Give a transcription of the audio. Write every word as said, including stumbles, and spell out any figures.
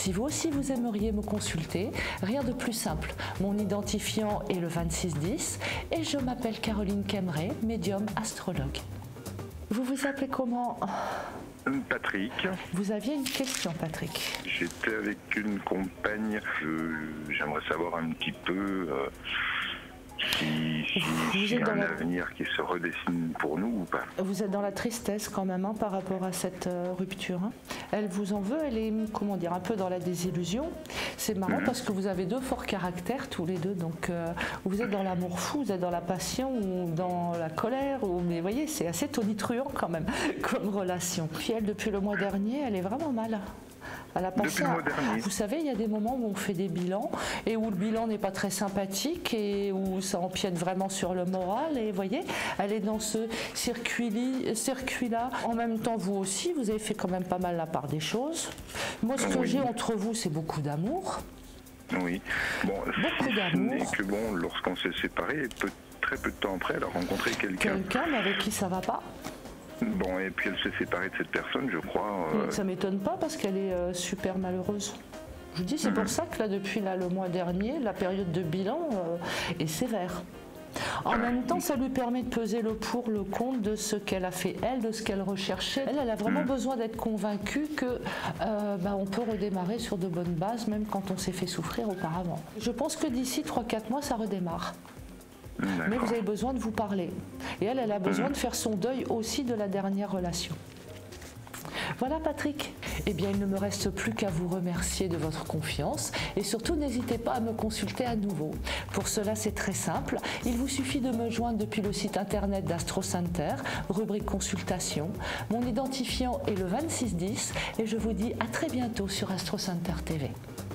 Si vous aussi vous aimeriez me consulter, rien de plus simple. Mon identifiant est le vingt-six dix et je m'appelle Caroline Kemmerer, médium astrologue. Vous vous appelez comment? Patrick. Vous aviez une question, Patrick? J'étais avec une compagne. J'aimerais savoir un petit peu euh, si, si, si un la... avenir qui se redessine pour nous ou pas. Vous êtes dans la tristesse quand même hein, par rapport à cette euh, rupture. Hein. Elle vous en veut, elle est, comment dire, un peu dans la désillusion. C'est marrant mmh. parce que vous avez deux forts caractères tous les deux. Donc euh, vous êtes dans l'amour fou, vous êtes dans la passion ou dans la colère. Ou, mais vous voyez, c'est assez tonitruant quand même comme relation. Puis elle, depuis le mois dernier, elle est vraiment mal. Elle a pensé à... Vous savez, il y a des moments où on fait des bilans et où le bilan n'est pas très sympathique et où ça empiète vraiment sur le moral. Et vous voyez, elle est dans ce circuit-là. En même temps, vous aussi, vous avez fait quand même pas mal la part des choses. Moi, ce que oui. j'ai entre vous, c'est beaucoup d'amour. Oui. Bon, beaucoup d'amour. Si que bon, lorsqu'on s'est séparés, peu, très peu de temps après, elle a rencontré quelqu'un. Quelqu'un, mais avec qui ça va pas. Bon, et puis elle s'est séparée de cette personne, je crois. Euh... Ça m'étonne pas parce qu'elle est euh, super malheureuse. Je vous dis, c'est mmh. pour ça que là, depuis là, le mois dernier, la période de bilan euh, est sévère. En même temps, ça lui permet de peser le pour, le contre de ce qu'elle a fait, elle, de ce qu'elle recherchait. Elle, elle a vraiment mmh. besoin d'être convaincue que euh, bah, on peut redémarrer sur de bonnes bases, même quand on s'est fait souffrir auparavant. Je pense que d'ici trois quatre mois, ça redémarre. Mais vous avez besoin de vous parler. Et elle, elle a besoin mmh. de faire son deuil aussi de la dernière relation. Voilà Patrick. Eh bien, il ne me reste plus qu'à vous remercier de votre confiance et surtout n'hésitez pas à me consulter à nouveau. Pour cela, c'est très simple. Il vous suffit de me joindre depuis le site internet d'Astro Center, rubrique consultation. Mon identifiant est le vingt-six dix et je vous dis à très bientôt sur Astro Center T V.